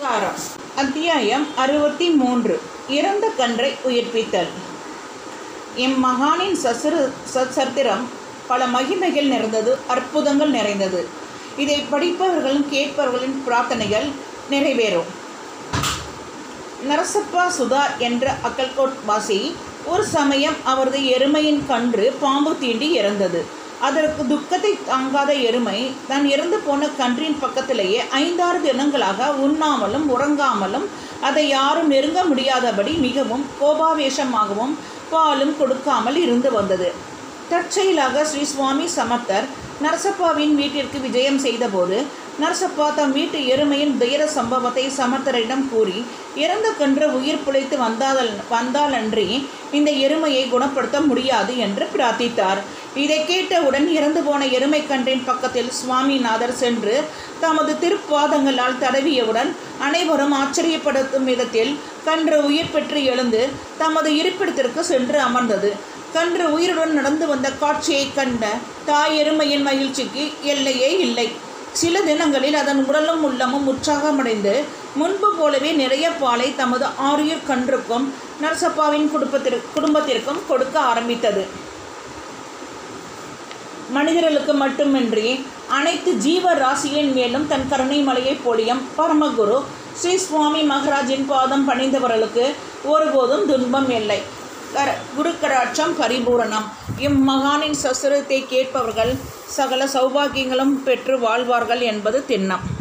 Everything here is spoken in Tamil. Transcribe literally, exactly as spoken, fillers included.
சாரம். அத்தியாயம் அறுபத்தி மூன்று. இறந்த கன்றை உயிர்ப்பித்தல். இம்மகானின் சசுர சச்சரித்திரம் பல மகிமைகள் நிறைந்தது, அற்புதங்கள் நிறைந்தது. இதை படிப்பவர்களும் கேட்பவர்களின் பிரார்த்தனைகள் நிறைவேறும். நரசப்பா சுதார் என்ற அக்கல்கோட் வாசி ஒரு சமயம் அவரது எருமையின் கன்று பாம்பு தீண்டி இறந்தது. அதற்கு துக்கத்தை தாங்காத எருமை தான் இறந்து போன கன்றின் பக்கத்திலேயே ஐந்தாறு தினங்களாக உண்ணாமலும் உறங்காமலும் அதை யாரும் நெருங்க முடியாதபடி மிகவும் கோபாவேசமாகவும் பாலும் கொடுக்காமல் இருந்து வந்தது. தற்செயலாக ஸ்ரீ சுவாமி சமர்த்தர் நரசப்பாவின் வீட்டிற்கு விஜயம் செய்தபோது நரசப்பா தம் வீட்டு எருமையின் துயர சம்பவத்தை சமர்த்தரிடம் கூறி, இறந்த கன்று உயிர் பிழைத்து வந்தால் வந்தாலன்றி இந்த எருமையை குணப்படுத்த முடியாது என்று பிரார்த்தித்தார். இதை கேட்டவுடன் இறந்து போன எருமை கன்றின் பக்கத்தில் சுவாமிநாதர் சென்று தமது திருப்பாதங்களால் தடவியவுடன் அனைவரும் ஆச்சரியப்படுத்தும் விதத்தில் கன்று உயிர் பெற்று எழுந்து தமது இருப்பிடத்திற்கு சென்று அமர்ந்தது. கன்று உயிருடன் நடந்து வந்த காட்சியை கண்ட தாய் எருமையின் மகிழ்ச்சிக்கு எல்லையே இல்லை. சில தினங்களில் அதன் உடலும் உள்ளமும் உற்சாகமடைந்து முன்பு போலவே நிறைய பாலை தமது ஆறுயிர் கன்றுக்கும் நரசப்பாவின் குடும்பத்திற்கு குடும்பத்திற்கும் கொடுக்க ஆரம்பித்தது. மனிதர்களுக்கு மட்டுமின்றி அனைத்து ஜீவ ராசியின் மேலும் தன் கருணை மலையை பொழியும் பரமகுரு ஸ்ரீ சுவாமி மகராஜின் பாதம் பணிந்தவர்களுக்கு ஒருபோதும் துன்பம் இல்லை. கர குருக்கடாட்சம் பரிபூரணம். இம்மகானின் சசுரத்தை கேட்பவர்கள் சகல சௌபாகியங்களும் பெற்று வாழ்வார்கள் என்பது திண்ணம்.